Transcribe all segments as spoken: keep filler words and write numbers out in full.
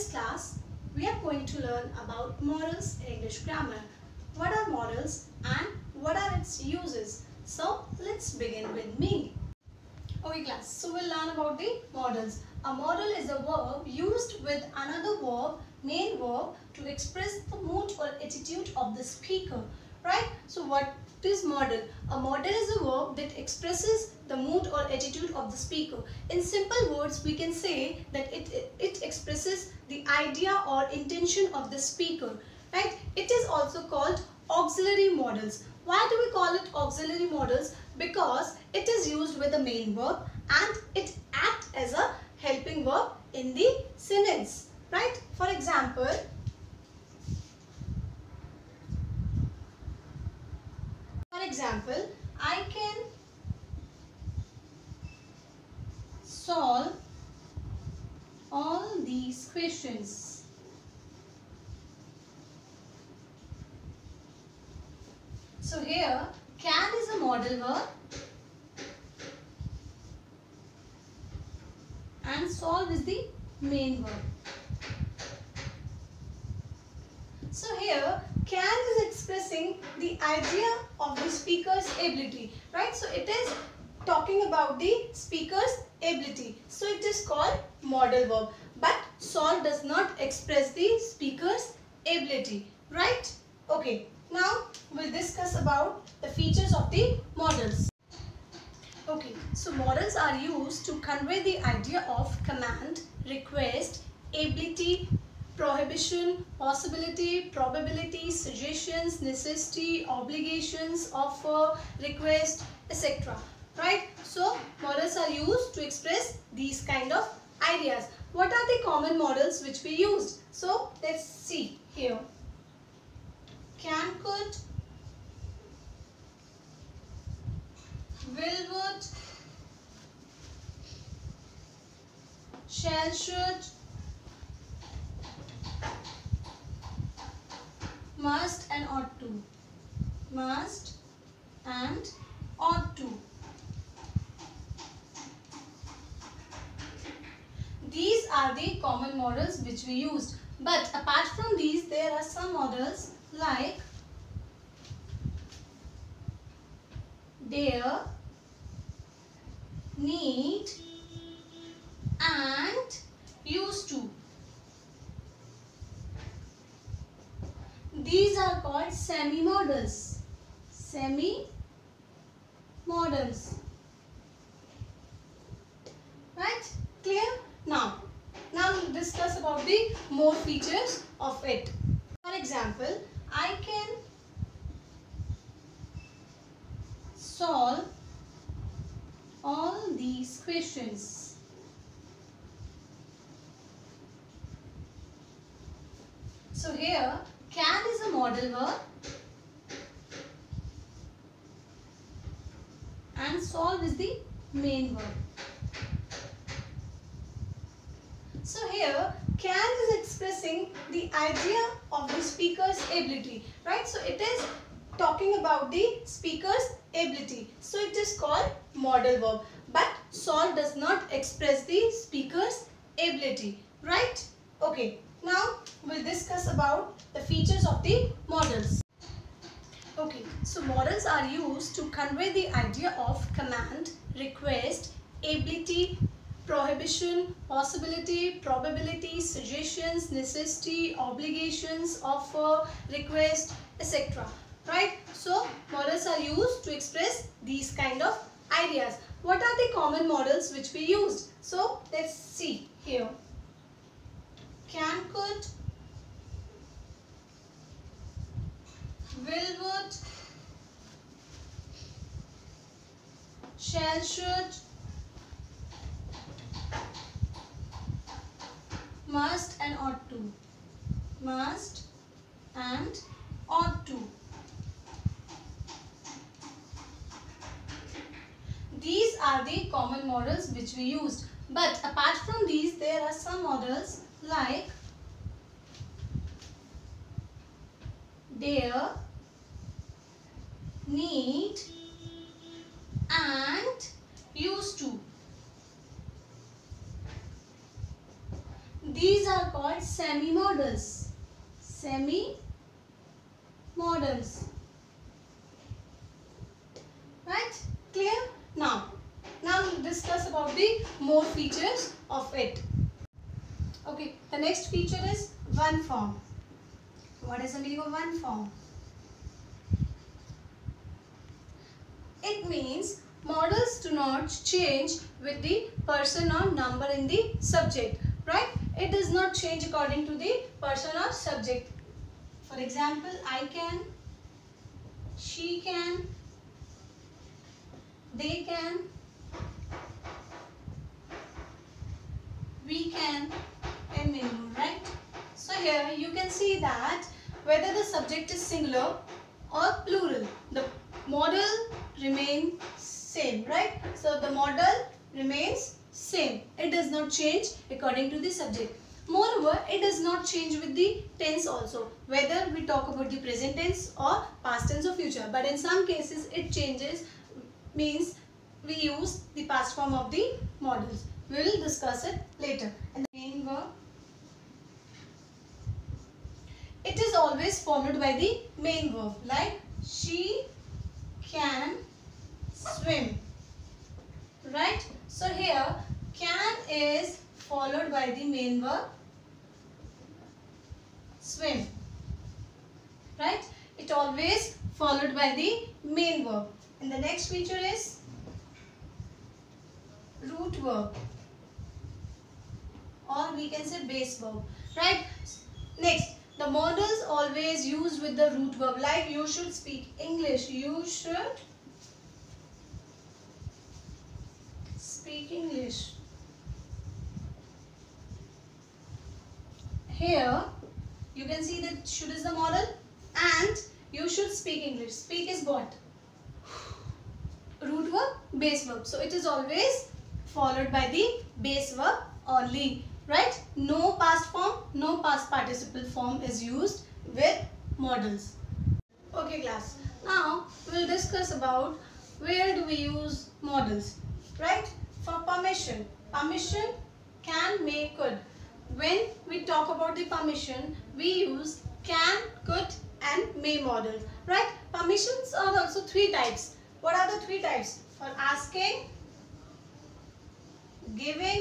this class, we are going to learn about modals in English grammar. What are modals and what are its uses? So let's begin with me. Okay class, so we'll learn about the modals. A modal is a verb used with another verb, main verb, to express the mood or attitude of the speaker. Right? So what is modal? A modal is a verb that expresses the mood or attitude of the speaker. In simple words, we can say that it, it, it expresses the idea or intention of the speaker. Right? It is also called auxiliary modals. Why do we call it auxiliary modals? Because it is used with the main verb and it acts as a helping verb in the sentence. Right? For example, For example, I can solve all these questions. So here, can is a modal verb and solve is the main verb. So here, can is expressing the idea of the speaker's ability, right? So it is talking about the speaker's ability. So it is called modal verb. But solve does not express the speaker's ability, right? Okay, now we'll discuss about the features of the modals. Okay, so modals are used to convey the idea of command, request, ability, prohibition, possibility, probability, suggestions, necessity, obligations, offer, request, et cetera. Right? So, modals are used to express these kind of ideas. What are the common modals which we used? So, let's see here. Can, could, will, would, shall, should, must and ought to. Must and ought to. These are the common modals which we used. But apart from these, there are some modals like dare, need and used to. These are called semi-modals. Semi-modals. Right? Clear? Now, now we'll discuss about the more features of it. For example, I can solve all these questions. So here, can is a modal verb and solve is the main verb. So here, can is expressing the idea of the speaker's ability, right? So it is talking about the speaker's ability. So it is called modal verb. But solve does not express the speaker's ability, right? Okay, now we'll discuss about the features of the modals. Okay, so modals are used to convey the idea of command, request, ability, prohibition, possibility, probability, suggestions, necessity, obligations, offer, request, et cetera. Right? So, modals are used to express these kind of ideas. What are the common modals which we used? So, let's see here. Can, could, will, would, shall, should, must and ought to. Must and ought to. These are the common modals which we used. But apart from these, there are some modals like dare, need and used to. these are called semi-modals. Semi-modals. Right? Clear? Now, now we'll discuss about the more features of it. Okay, the next feature is one form. What is the meaning of one form? It means modals do not change with the person or number in the subject, right? It does not change according to the person or subject. For example, I can, she can, they can, we can, and many more, right? So here you can see that whether the subject is singular or plural, the modal remains same, right? So the modal remains same. It does not change according to the subject. Moreover, it does not change with the tense also, whether we talk about the present tense or past tense or future. But in some cases it changes, means we use the past form of the modals. We will discuss it later. And the main verb, it is always followed by the main verb, like she can swim, right? So here can is followed by the main verb swim, right? It always followed by the main verb. And the next feature is root verb, or we can say base verb, right? Next, the modals always used with the root verb, like you should speak English. You should speak English. Here you can see that should is the modal and you should speak English. Speak is what? Root verb, base verb. So it is always followed by the base verb only, right? No past form, no past participle form is used with modals. Okay class, now we will discuss about where do we use modals, right? For permission, permission, can, may, could. When we talk about the permission, we use can, could and may modals, right? Permissions are also three types. What are the three types? For asking, giving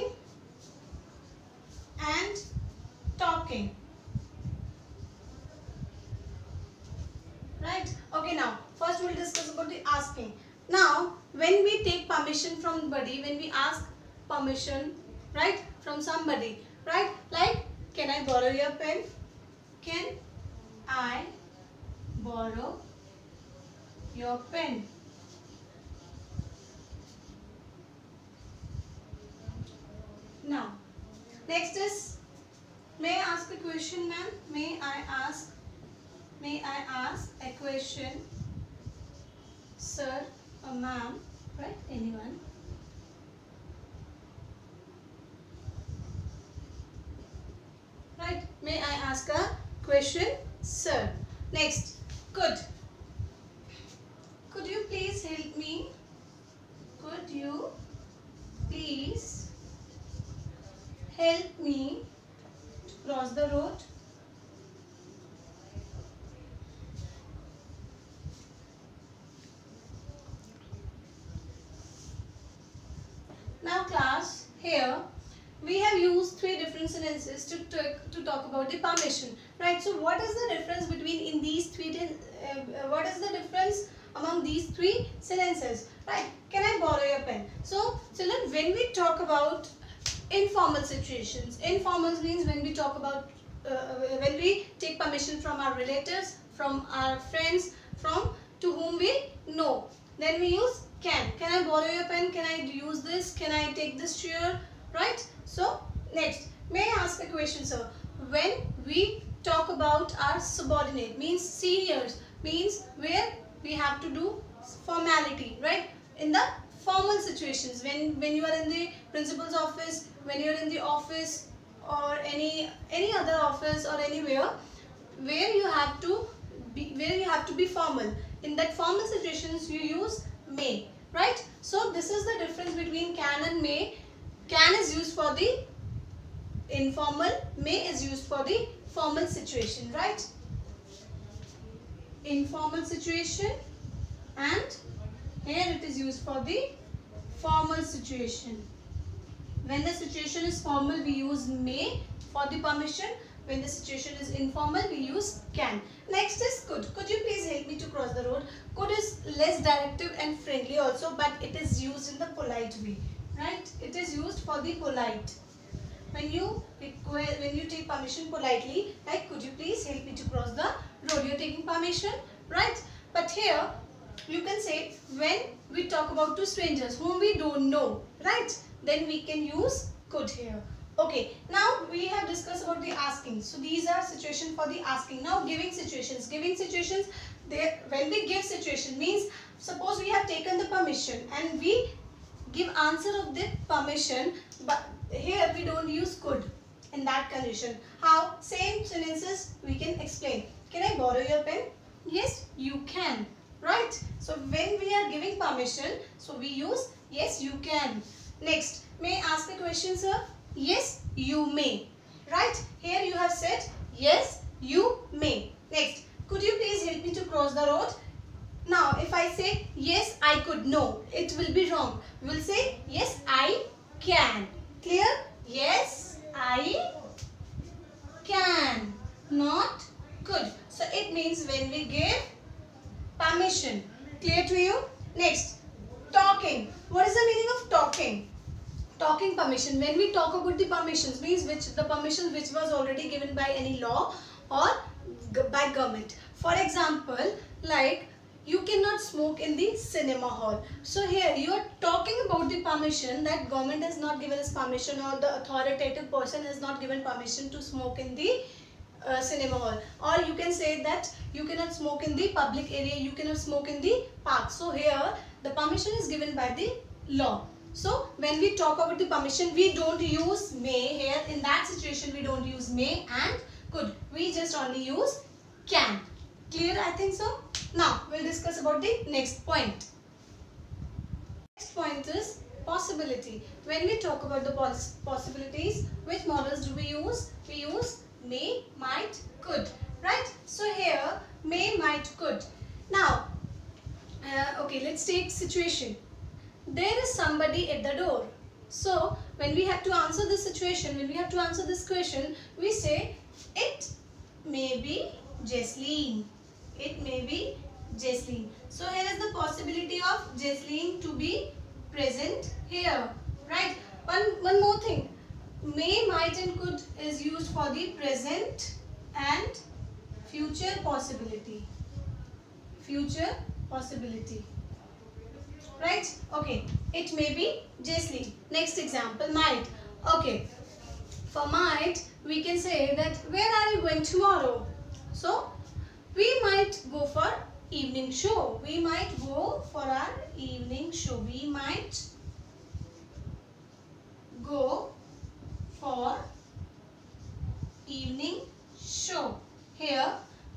and talking, right? Okay, now first we will discuss about the asking. Now when we take permission from somebody, when we ask permission, right, from somebody, right, like can I borrow your pen? Can I borrow your pen? Now next is, may I ask a question, ma'am? May I ask, may I ask a question, sir or ma'am, right? Anyone? Right? May I ask a question, sir? Next, could. Could you please help me? Could you please help me cross the road? Now class, here we have used three different sentences to, to, to talk about the permission, right? So what is the difference between in these three, uh, what is the difference among these three sentences, right? Can I borrow your pen? So children, when we talk about informal situations, informal means when we talk about, uh, when we take permission from our relatives, from our friends, from to whom we know, then we use can. Can I borrow your pen? Can I use this? Can I take this chair? Right? So next, may I ask a question, sir? When we talk about our subordinate, means seniors, means where we have to do formality, right? In the formal situations, when when you are in the principal's office, when you are in the office or any any other office or anywhere where you have to be, where you have to be formal, in that formal situations you use may, right? So this is the difference between can and may. Can is used for the informal, may is used for the formal situation, right? Informal situation, and here it is used for the formal situation. When the situation is formal, we use may for the permission. When the situation is informal, we use can. Next is could. Could you please help me to cross the road? Could is less directive and friendly also, but it is used in the polite way, right? It is used for the polite. When you require, when you take permission politely, like could you please help me to cross the road? You're taking permission, right? But here you can say when we talk about two strangers whom we don't know, right? Then we can use could here. Okay, now we have discussed about the asking. So these are situations for the asking. Now giving situations. Giving situations, they, when we give situation means suppose we have taken the permission and we give answer of the permission, but here we don't use could in that condition. How? Same sentences we can explain. Can I borrow your pen? Yes, you can. Right? So when we are giving permission, so we use yes, you can. Next, may I ask a question, sir? Yes, you may. Right? Here you have said yes, you may. Next, could you please help me to cross the road? Now, if I say yes, I could, no, it will be wrong. We will say yes, I can. Clear? Yes, I can. Not could. So it means when we give permission. Clear to you? Next, talking. What is the meaning of talking? Talking permission. When we talk about the permissions, means which the permission which was already given by any law or by government. For example, like you cannot smoke in the cinema hall. So here you are talking about the permission that government has not given us permission, or the authoritative person has not given permission to smoke in the uh, cinema hall. Or you can say that you cannot smoke in the public area, you cannot smoke in the park. So here the permission is given by the law. So when we talk about the permission, we don't use may here. In that situation we don't use may and could. We just only use can. Clear, I think so? Now we'll discuss about the next point. Next point is possibility. When we talk about the poss possibilities, which models do we use? We use may, might, could. Right? So here may, might, could. Now, uh, okay, let's take situation. There is somebody at the door. So when we have to answer this situation, when we have to answer this question, we say it may be Jesleen. It may be Jesleen. So here is the possibility of Jesleen to be present here. Right? One, one more thing. May, might and could is used for the present and future possibility. Future possibility. Right? Okay. It may be Jesleen. Next example, might. Okay. For might, we can say that where are you going tomorrow? So, we might go for evening show. We might go for our evening show. We might go for evening show. Here,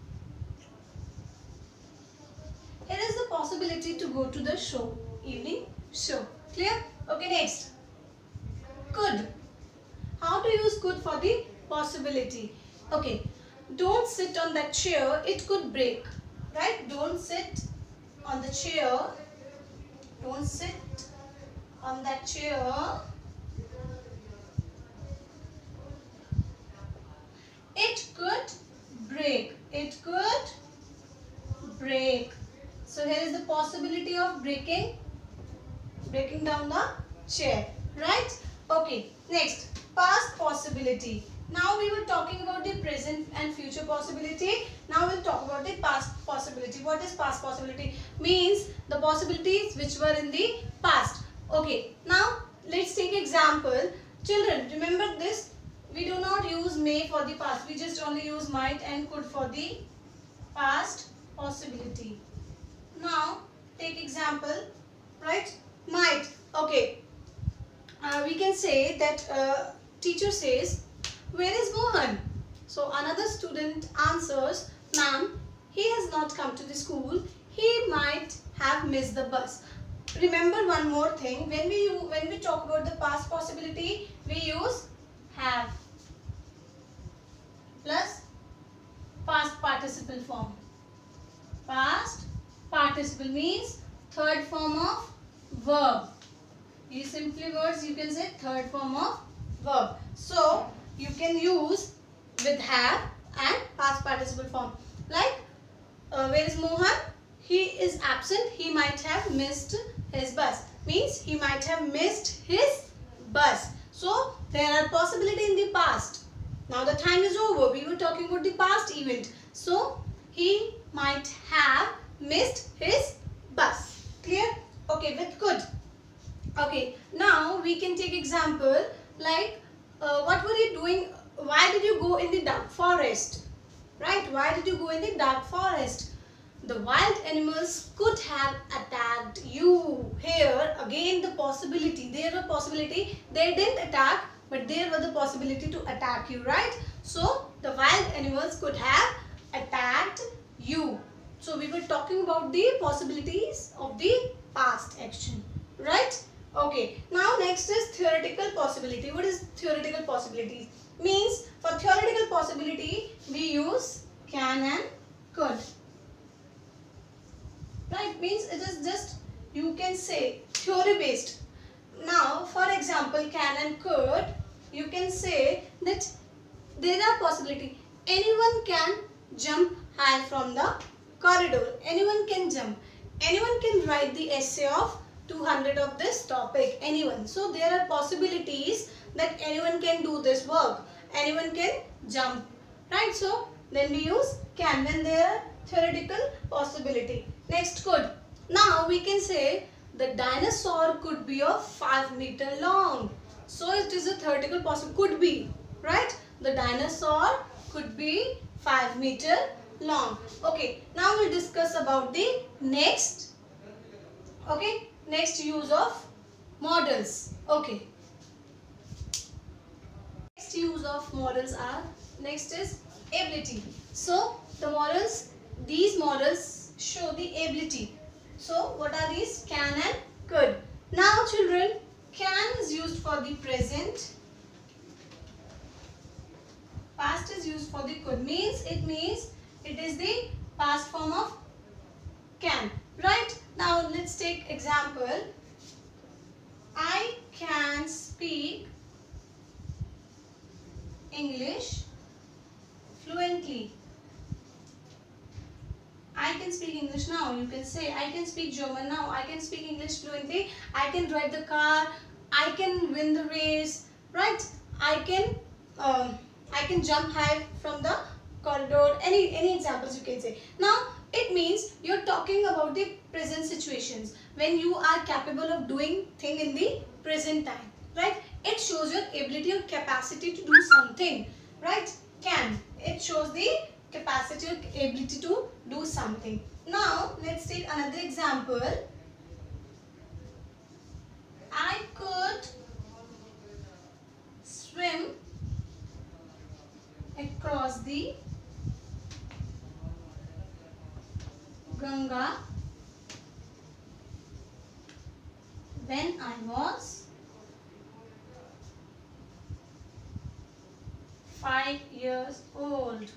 here is the possibility to go to the show. Evening show. Clear? Okay, next. Could. How to use could for the possibility? Okay. Don't sit on that chair. It could break. Right? Don't sit on the chair. Don't sit on that chair. It could break. It could break. So here is the possibility of breaking, breaking down the chair. Right? Okay. Next, past possibility. Now we were talking about the present and future possibility. Now we'll talk about the past possibility. What is past possibility? Means the possibilities which were in the past. Okay. Now let's take example. Children, remember this. We do not use may for the past. We just only use might and could for the past possibility. Now take example. Right? Might. Okay. Uh, we can say that uh, teacher says, where is Mohan? So another student answers, ma'am, he has not come to the school. He might have missed the bus. Remember one more thing. When we when we talk about the past possibility, we use have. plus past participle form. Past participle means third form of verb. These simply words you can say third form of verb. So you can use with have and past participle form. Like uh, where is Mohan? He is absent. He might have missed his bus. Means he might have missed his bus. So there are possibility in the past. Now the time is over. We were talking about the past event. So he might have missed his bus. Clear? Okay, with could. Okay, now we can take example like uh, what were you doing? Why did you go in the dark forest? Right? Why did you go in the dark forest? The wild animals could have attacked you. Here again the possibility. There were possibility. They didn't attack, but there was the possibility to attack you. Right? So the wild animals could have attacked you. So we were talking about the possibilities of the past action. Right? Okay. Now next is theoretical possibility. What is theoretical possibilities? Means for theoretical possibility we use can and could. Right? Means it is just you can say theory based. Now for example can and could, you can say that there are possibility. Anyone can jump high from the corridor. Anyone can jump. Anyone can write the essay of two hundred of this topic. Anyone. So there are possibilities that anyone can do this work. Anyone can jump. Right? So then we use can when there are theoretical possibility. Next could. Now we can say the dinosaur could be of five meter long. So it is a theoretical possibility. Could be. Right? The dinosaur could be five meter long. Okay. Now we'll discuss about the next. Okay. Next use of models. Okay. Next use of models are, next is ability. So the models, these models show the ability. So what are these? Can and could. Now children, can is used for the present. Past is used for the could. Means it means it is the past form of can. Right? Now let's take example. I can speak English fluently. I can speak English now. You can say I can speak German now. I can speak English fluently. I can drive the car. I can win the race. Right? I can um, I can jump high from the corridor. Any any examples you can say. Now it means you're talking about the present situations when you are capable of doing thing in the present time. Right? It shows your ability or capacity to do something. Right? Can. It shows the capacity or ability to do something. Now let's take another example. I could swim across the Ganga when I was five years old.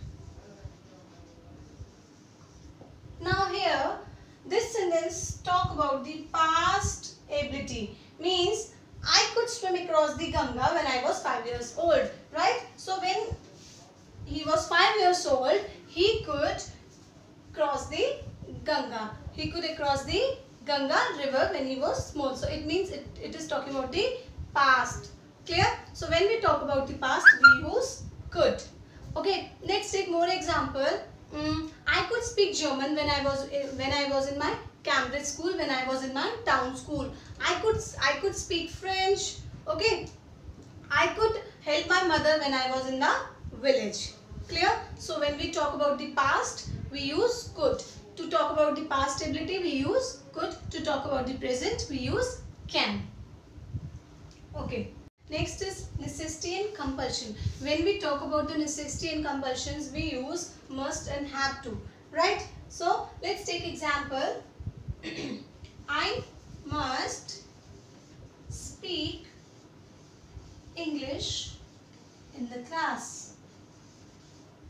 Now here, this sentence talk about the past ability. Means I could swim across the Ganga when I was five years old. Right? So when he was five years old, he could cross the Ganga. He could cross the Ganga river when he was small. So it means it, it is talking about the past. Clear? So when we talk about the past, we use could. Okay, let's take more example. Mm, I could speak German when I was when I was in my Cambridge school, when I was in my town school. I could I could speak French. Okay, I could help my mother when I was in the village. Clear? So when we talk about the past, we use could. To talk about the past ability, we use could. To talk about the present, we use can. Okay. Next is necessity and compulsion. When we talk about the necessity and compulsions, we use must and have to. Right? So let's take example. I must speak English in the class.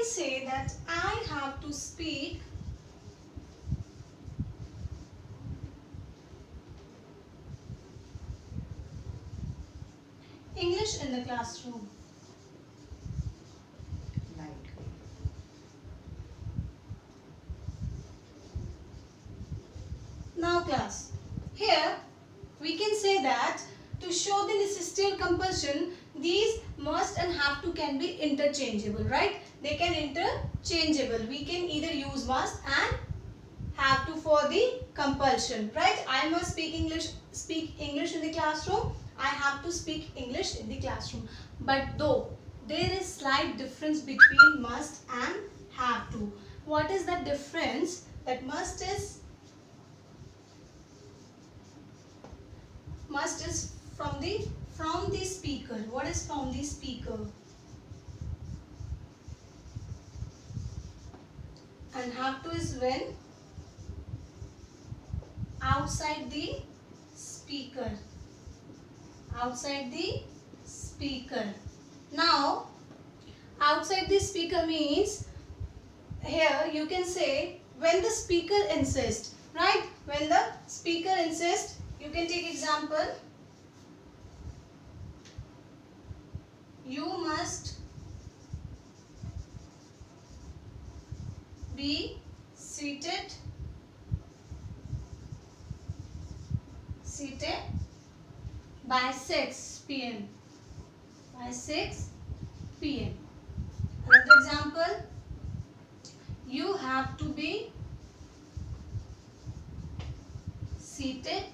can say that I have to speak English in the classroom. Now class, here we can say that to show the necessity or compulsion, these must and have to can be interchangeable, right? They can interchangeable. We can either use must and have to for the compulsion, right? I must speak English, speak English in the classroom. I have to speak English in the classroom. But though there is slight difference between must and have to. What is the difference? That must is must is from the from the speaker. What is from the speaker? And have to is when outside the speaker. Outside the speaker. Now, outside the speaker means here you can say when the speaker insists, right? When the speaker insists, you can take example. You must be seated seated by six p m By six p m Another example. You have to be seated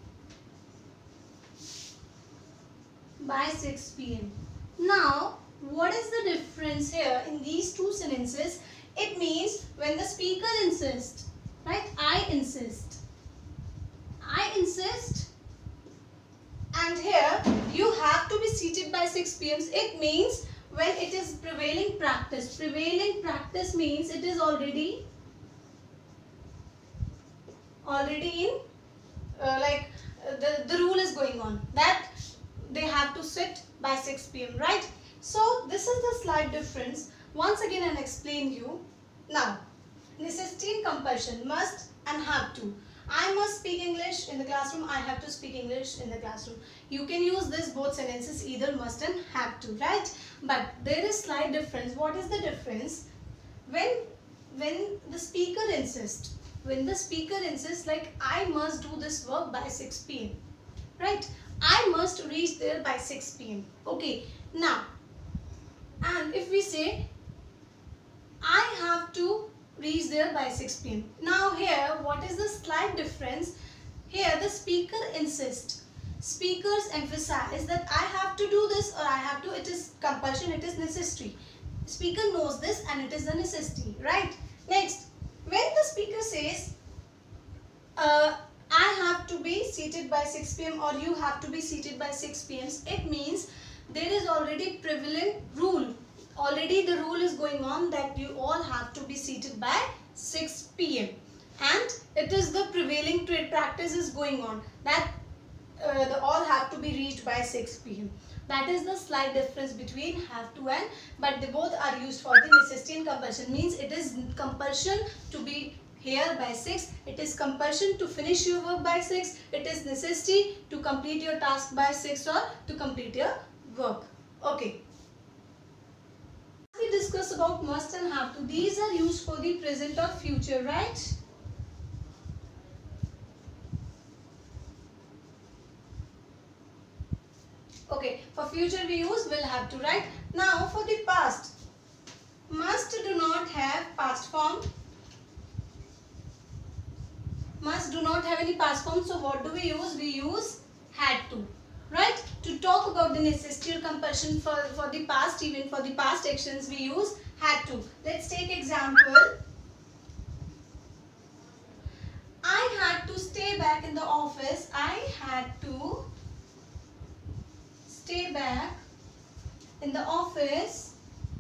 by six p m Now, what is the difference here in these two sentences? It means when the speaker insists, right? I insist. I insist. And here, you have to be seated by six p m It means when it is prevailing practice. Prevailing practice means it is already, already in, uh, like uh, the, the rule is going on. That they have to sit by six p m right? So this is the slight difference. Once again I'll explain you. Now, necessity and compulsion, must and have to. I must speak English in the classroom. I have to speak English in the classroom. You can use this both sentences, either must and have to, right? But there is slight difference. What is the difference? When when the speaker insists, when the speaker insists like I must do this work by six p m right? I must reach there by six p m Okay, now, and if we say I have to reach there by six p m Now here, what is the slight difference? Here the speaker insists. Speakers emphasize that I have to do this or I have to, it is compulsion, it is necessary. Speaker knows this and it is a necessity, right? Next, when the speaker says, uh, I have to be seated by six p m or you have to be seated by six p m it means there is already prevalent rule. Already the rule is going on that you all have to be seated by six p m and it is the prevailing trade practice is going on that uh, the all have to be reached by six p m That is the slight difference between have to and, but they both are used for the necessity and compulsion. Means it is compulsion to be here by six, it is compulsion to finish your work by six, it is necessity to complete your task by six or to complete your work. Okay. We discuss about must and have to. These are used for the present or future, right? Okay, for future we use will have to, right? Now for the past, must do not have past form. Must do not have any past form. So what do we use? We use had to, right? To talk about the necessity or compulsion for, for the past, even for the past actions we use had to. Let's take example. I had to stay back in the office. I had to stay back in the office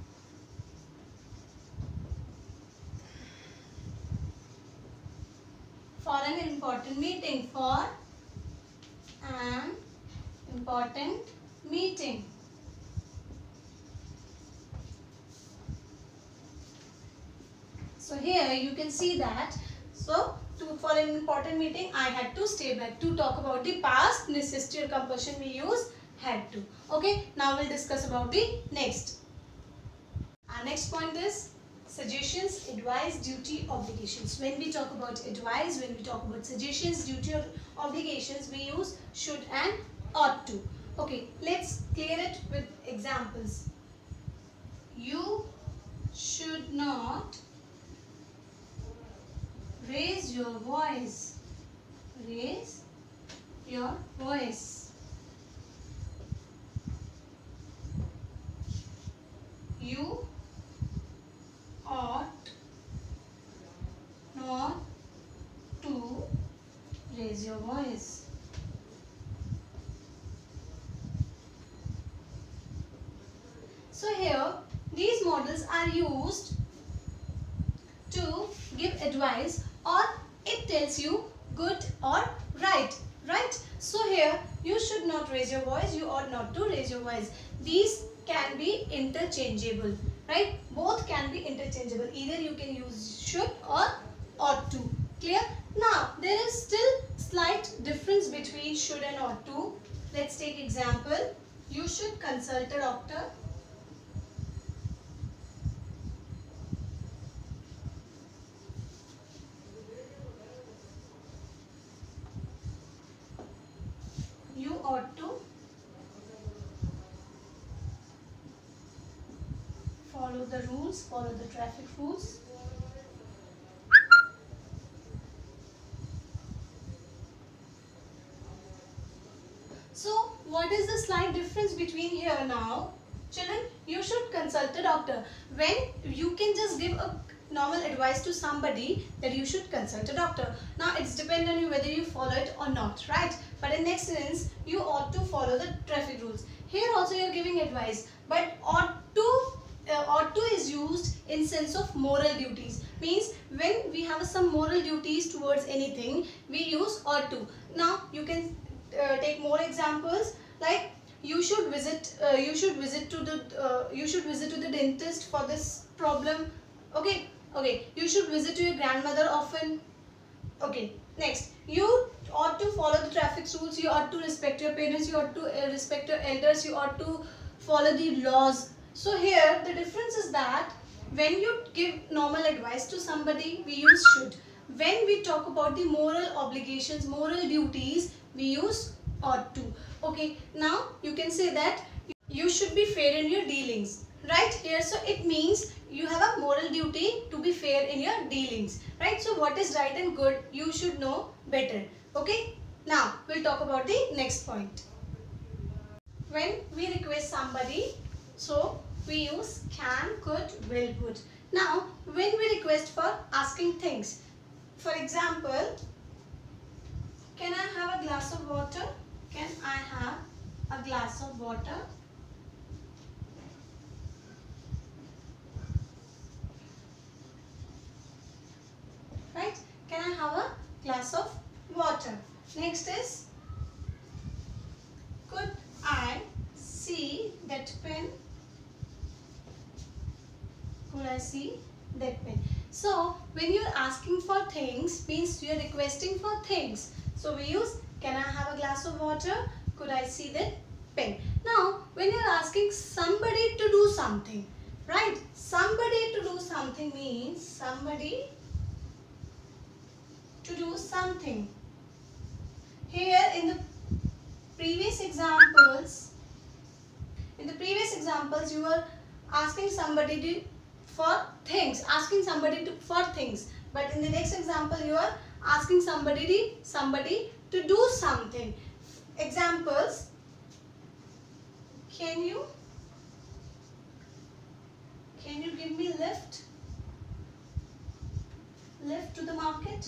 for an important meeting. For an important meeting. So here you can see that. So to, for an important meeting, I had to stay back. To talk about the past necessity or compulsion, we use had to. Okay, now we'll discuss about the next. Our next point is suggestions, advice, duty, obligations. When we talk about advice, when we talk about suggestions, duty or obligations, we use should and ought to. Okay, let's clear it with examples. You should not raise your voice. Raise your voice. You ought not to raise your voice. So here these models are used to give advice, or it tells you good or right, right? So here you should not raise your voice, you ought not to raise your voice. These can be interchangeable, right? Both can be interchangeable. Either you can use should or ought to. Clear? Now there is still slight difference between should and ought to. Let's take example. You should consult a doctor. You ought to follow the rules, follow the traffic rules. So what is the slight difference between here now? Children, you should consult a doctor. When you can just give a normal advice to somebody that you should consult a doctor. Now it's depend on you whether you follow it or not, right? But in next instance, you ought to follow the traffic rules. Here also you are giving advice, but ought to uh, ought to is used in sense of moral duties. Means when we have some moral duties towards anything, we use ought to. Now you can uh, take more examples, like you should visit uh, you should visit to the uh, you should visit to the dentist for this problem. Okay, okay. You should visit to your grandmother often. Okay. Next, you ought to follow the traffic rules. You ought to respect your parents. You ought to uh, respect your elders. You ought to follow the laws. So here the difference is that when you give normal advice to somebody, we use should. When we talk about the moral obligations, moral duties, we use ought to. Okay. Now you can say that you should be fair in your dealings. Right here, so it means you have a moral duty to be fair in your dealings, right? So what is right and good, you should know better. Okay, now we'll talk about the next point. When we request somebody, so we use can, could, will, would. Now when we request for asking things, for example, can I have a glass of water? Can I have a glass of water? Right? Can I have a glass of water? Next is, could I see that pen? Could I see that pen? So when you are asking for things, means you are requesting for things. So we use can I have a glass of water? Could I see that pen? Now when you are asking somebody to do something, right? Somebody to do something means somebody to do something. Here in the previous examples, in the previous examples you were asking somebody to, for things, asking somebody to, for things. But in the next example you are asking somebody to, somebody to do something. Examples, can you, can you give me lift? Lift to the market?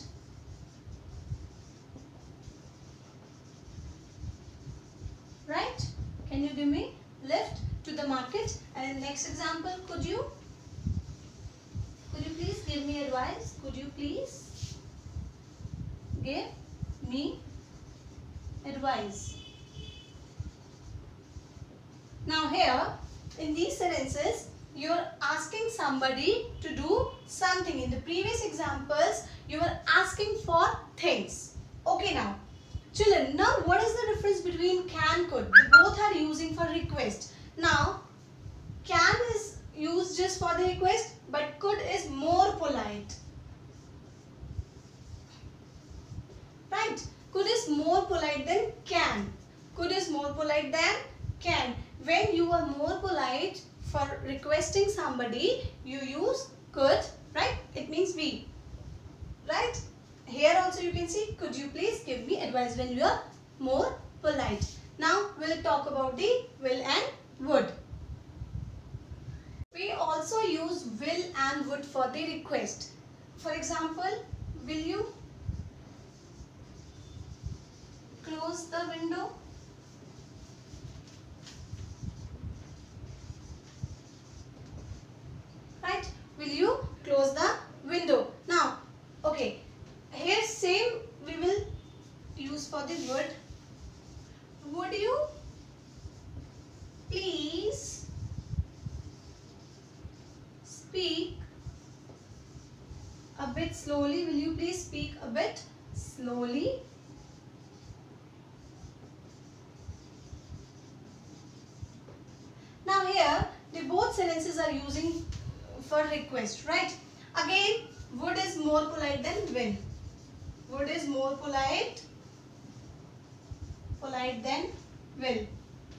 Right? Can you give me lift to the market? And next example, could you? Could you please give me advice? Could you please give me advice? Now here, in these sentences, you're asking somebody to do something. In the previous examples, you were asking for things. Okay now. Children, now what is the difference between can, could? They both are using for request. Now, can is used just for the request, but could is more polite. Right? Could is more polite than can. Could is more polite than can. When you are more polite for requesting somebody, you use could, right? It means we. Right? Here also you can see, could you please give me advice, when you are more polite. Now we'll talk about the will and would. We also use will and would for the request. For example, will you close the window? Right? Will you close the window? Now, okay. Here same we will use for the would. Would you please speak a bit slowly? Will you please speak a bit slowly? Now here the both sentences are using for request, right? Again, would is more polite than will. Would is more polite, polite than will.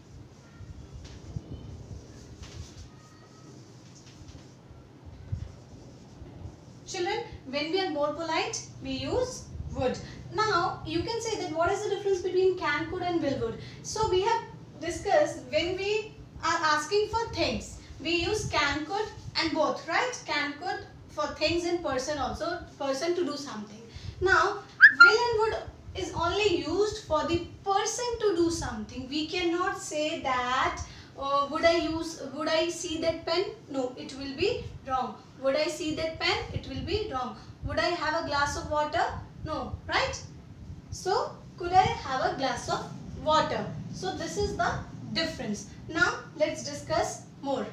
Children, when we are more polite, we use would. Now, you can say that what is the difference between can, could and will, would. So, we have discussed when we are asking for things, we use can, could and both, right? Can, could for things and person also, person to do something. Now, will and would is only used for the person to do something. We cannot say that uh, would I use, would I see that pen? No, it will be wrong. Would I see that pen? It will be wrong. Would I have a glass of water? No, right? So, could I have a glass of water? So, this is the difference. Now, let's discuss more.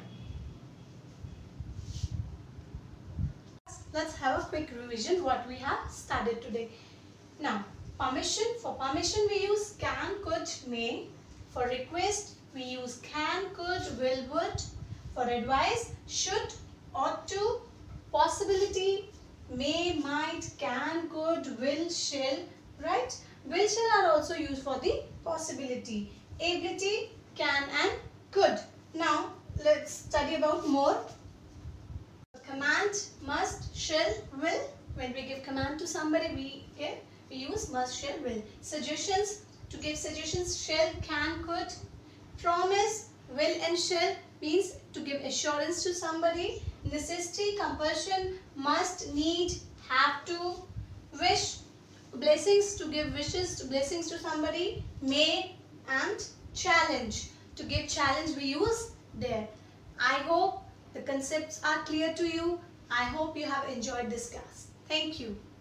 Let's have a quick revision what we have studied today. Now, permission. For permission we use can, could, may. For request we use can, could, will, would. For advice, should, ought to. Possibility, may, might, can, could, will, shall. Right? Will, shall are also used for the possibility. Ability, can and could. Now, let's study about more. Command, must, shall, will. When we give command to somebody, we give, we use must, shall, will. Suggestions, to give suggestions, shall, can, could. Promise, will and shall means to give assurance to somebody. Necessity, compulsion, must, need, have to. Wish, blessings, to give wishes, to blessings to somebody. May and challenge. To give challenge we use there. I hope the concepts are clear to you. I hope you have enjoyed this class. Thank you.